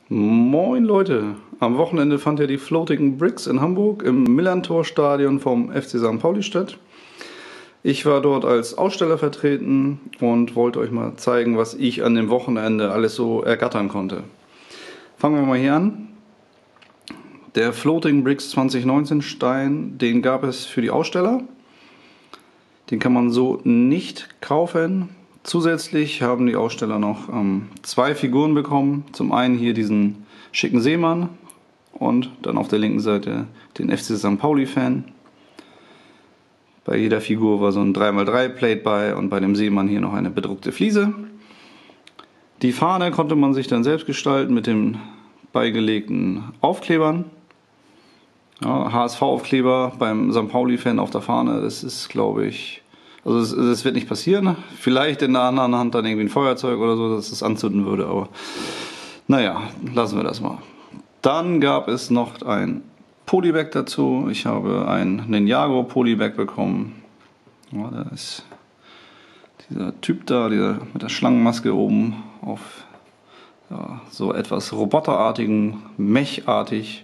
Moin Leute, am Wochenende fand ja die Floating Bricks in Hamburg im Millerntor-Stadion vom FC St. Pauli statt. Ich war dort als Aussteller vertreten und wollte euch mal zeigen, was ich an dem Wochenende alles so ergattern konnte. Fangen wir mal hier an. Der Floating Bricks 2019 Stein, den gab es für die Aussteller. Den kann man so nicht kaufen. Zusätzlich haben die Aussteller noch zwei Figuren bekommen. Zum einen hier diesen schicken Seemann und dann auf der linken Seite den FC St. Pauli Fan. Bei jeder Figur war so ein 3x3 Plate bei und bei dem Seemann hier noch eine bedruckte Fliese. Die Fahne konnte man sich dann selbst gestalten mit den beigelegten Aufklebern. Ja, HSV-Aufkleber beim St. Pauli-Fan auf der Fahne, das ist, glaube ich, also es wird nicht passieren. Vielleicht in der anderen Hand dann irgendwie ein Feuerzeug oder so, dass es anzünden würde, aber naja, lassen wir das mal. Dann gab es noch ein Polybag dazu. Ich habe ein Ninjago Polybag bekommen. Ja, da ist dieser Typ da, dieser mit der Schlangenmaske oben auf ja, so etwas roboterartigen, mechartig.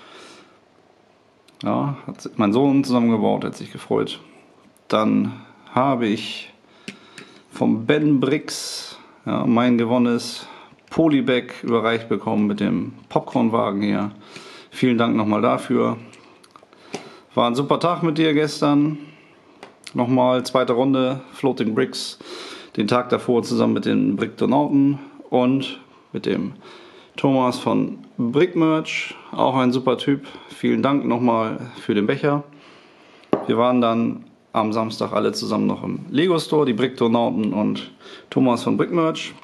Ja, hat mein Sohn zusammengebaut, hat sich gefreut. Dann habe ich vom Ben Bricks mein gewonnenes Polybag überreicht bekommen mit dem Popcornwagen hier. Vielen Dank nochmal dafür. War ein super Tag mit dir gestern. Nochmal zweite Runde Floating Bricks. Den Tag davor zusammen mit den Brickdonauten und mit dem Thomas von Brickmerch. Auch ein super Typ. Vielen Dank nochmal für den Becher. Wir waren dann am Samstag alle zusammen noch im Lego Store, die Brickdonauten und Thomas von Brickmerch.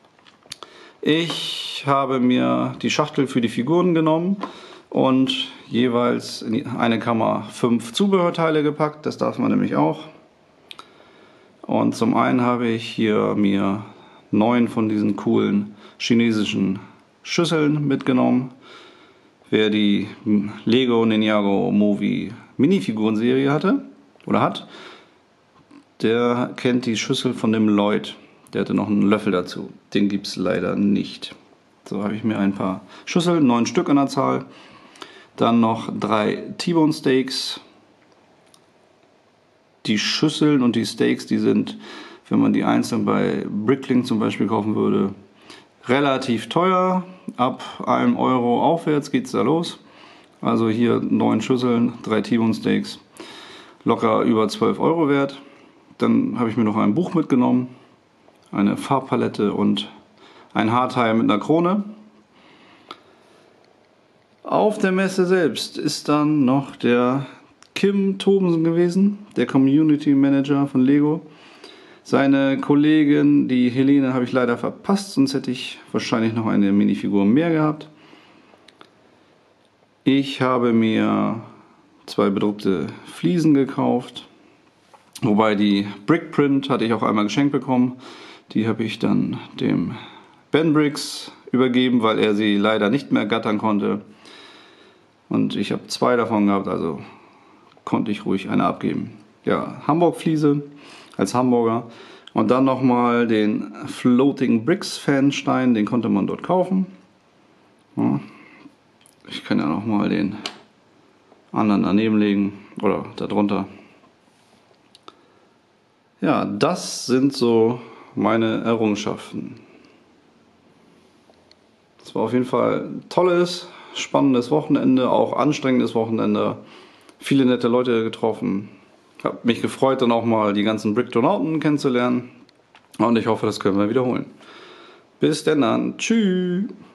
Ich habe mir die Schachtel für die Figuren genommen und jeweils in eine Kammer 5 Zubehörteile gepackt. Das darf man nämlich auch. Und zum einen habe ich hier mir 9 von diesen coolen chinesischen Schüsseln mitgenommen. Wer die Lego Ninjago Movie Minifiguren-Serie hatte oder hat, der kennt die Schüssel von dem Lloyd. Der hatte noch einen Löffel dazu. Den gibt es leider nicht. So habe ich mir ein paar Schüsseln, 9 Stück an der Zahl. Dann noch 3 T-Bone Steaks. Die Schüsseln und die Steaks, die sind, wenn man die einzeln bei Bricklink zum Beispiel kaufen würde, relativ teuer. Ab 1 Euro aufwärts geht es da los. Also hier 9 Schüsseln, 3 T-Bone Steaks. Locker über 12 Euro wert. Dann habe ich mir noch ein Buch mitgenommen, eine Farbpalette und ein Haarteil mit einer Krone. Auf der Messe selbst ist dann noch der Kim Thobensen gewesen, der Community Manager von Lego. Seine Kollegin, die Helene, habe ich leider verpasst, sonst hätte ich wahrscheinlich noch eine Minifigur mehr gehabt. Ich habe mir 2 bedruckte Fliesen gekauft, wobei die Brickprint hatte ich auch einmal geschenkt bekommen. Die habe ich dann dem Ben Bricks übergeben, weil er sie leider nicht mehr gattern konnte. Und ich habe 2 davon gehabt, also konnte ich ruhig eine abgeben. Ja, Hamburg-Fliese als Hamburger. Und dann nochmal den Floating Bricks Fanstein, den konnte man dort kaufen. Ja, ich kann ja nochmal den anderen daneben legen oder darunter. Ja, das sind so meine Errungenschaften. Es war auf jeden Fall ein tolles, spannendes Wochenende, auch anstrengendes Wochenende. Viele nette Leute getroffen. Habe mich gefreut, dann auch mal die ganzen Brickdonauten kennenzulernen. Und ich hoffe, das können wir wiederholen. Bis dann. Tschüss.